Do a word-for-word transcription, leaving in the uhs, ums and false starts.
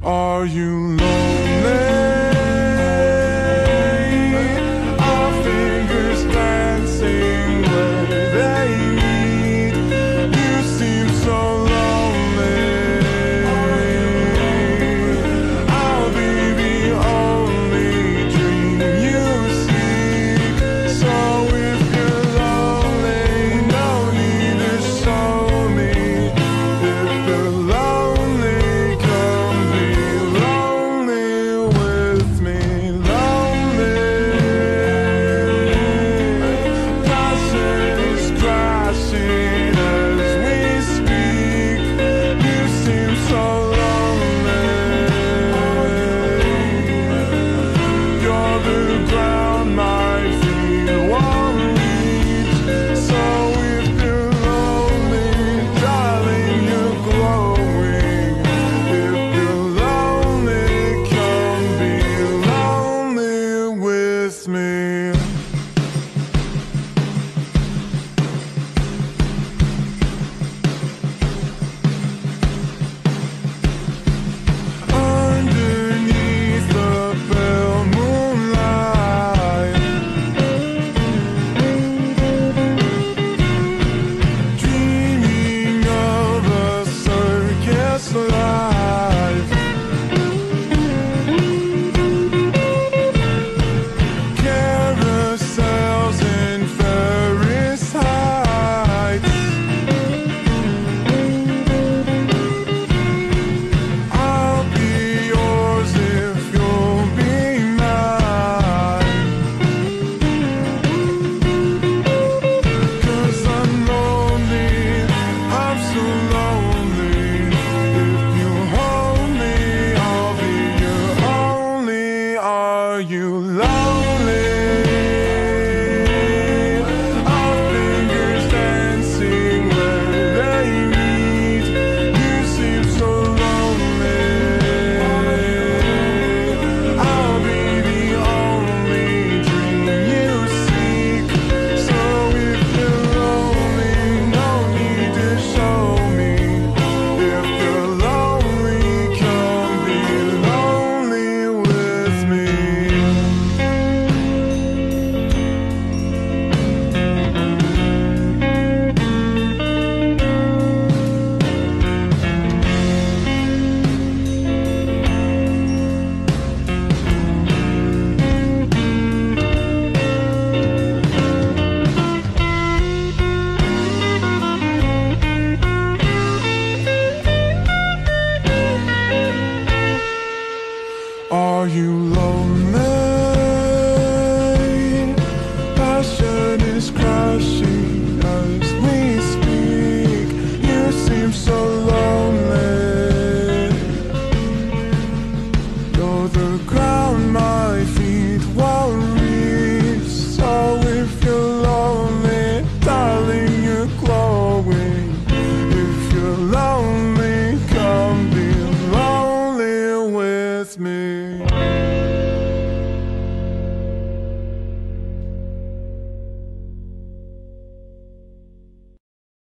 Are you lonely? Our fingers dancing where they meet. You seem so lonely. I'll be the only dream you seek. So if you're lonely, no need to show me. If you're lonely, come be lonely with me. Lonely. Passion is crashing as we speak. You seem so lonely. You're the ground my feet won't reach. So if you're lonely, darling, you're glowing. If you're lonely, come be lonely with me. Underneath the pale moonlight, dreaming of a circus life. Carousels and Ferris heights. I'll be yours if you'll be mine. 'Cause I'm lonely, I'm so lonely. If you hold me, I'll be your only. Are you lonely? Our fingers dancing where they meet. You seem so lonely. I'll be the only dream you seek. So if you're lonely, no need to show me. If you're lonely, come be lonely with me. Are you lonely?